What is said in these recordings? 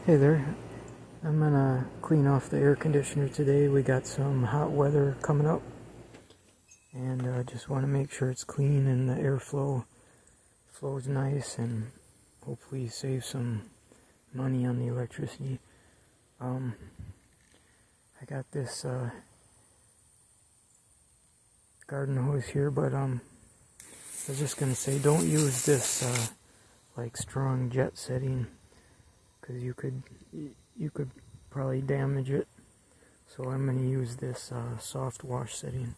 Hey there, I'm gonna clean off the air conditioner today. We got some hot weather coming up, and I just want to make sure it's clean and the airflow flows nice, and hopefully save some money on the electricity. I got this garden hose here, but I was just gonna say, don't use this like strong jet setting, because you could probably damage it. So I'm going to use this soft wash setting.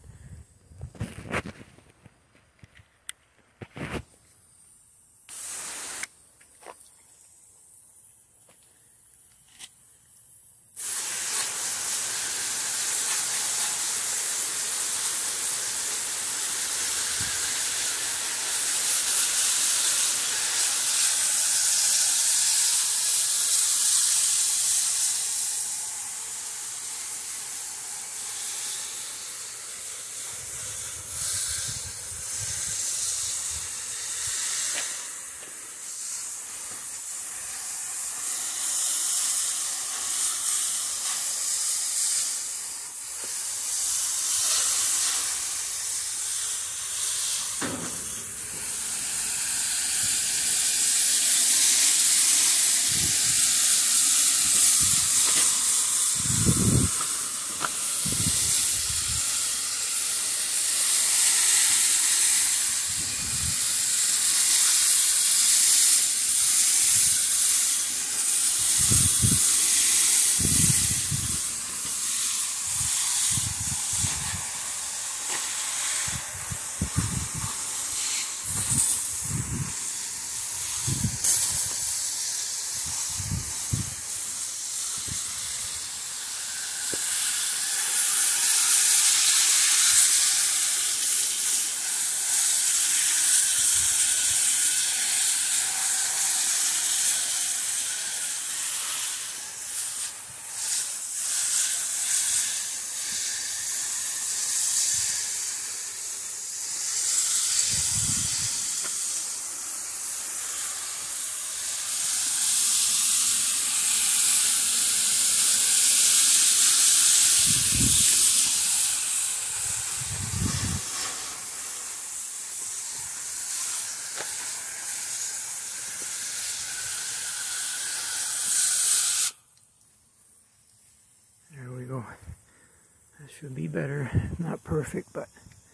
That should be better. Not perfect, but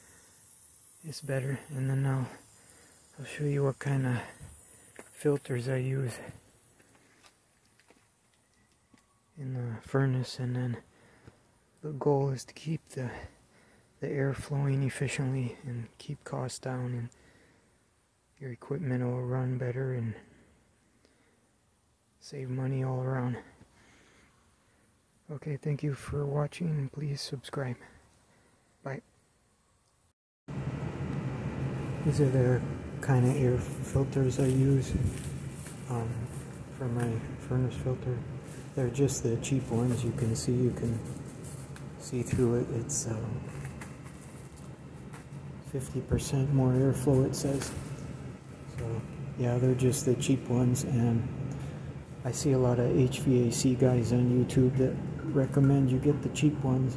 it's better. And then I'll show you what kind of filters I use in the furnace. And then the goal is to keep the air flowing efficiently and keep costs down, and your equipment will run better and save money all around. Okay, thank you for watching. Please subscribe. Bye. These are the kind of air filters I use for my furnace filter. They're just the cheap ones. You can see through it. It's 50% more airflow, it says. So yeah, they're just the cheap ones, and I see a lot of HVAC guys on YouTube that recommend you get the cheap ones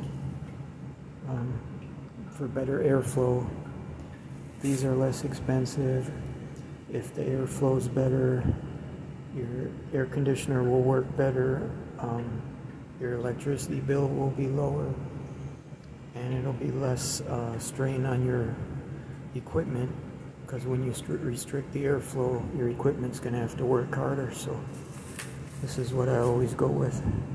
for better airflow. These are less expensive. If the air flows better, your air conditioner will work better, your electricity bill will be lower, and it'll be less strain on your equipment, because when you restrict the airflow, your equipment's going to have to work harder. So this is what I always go with.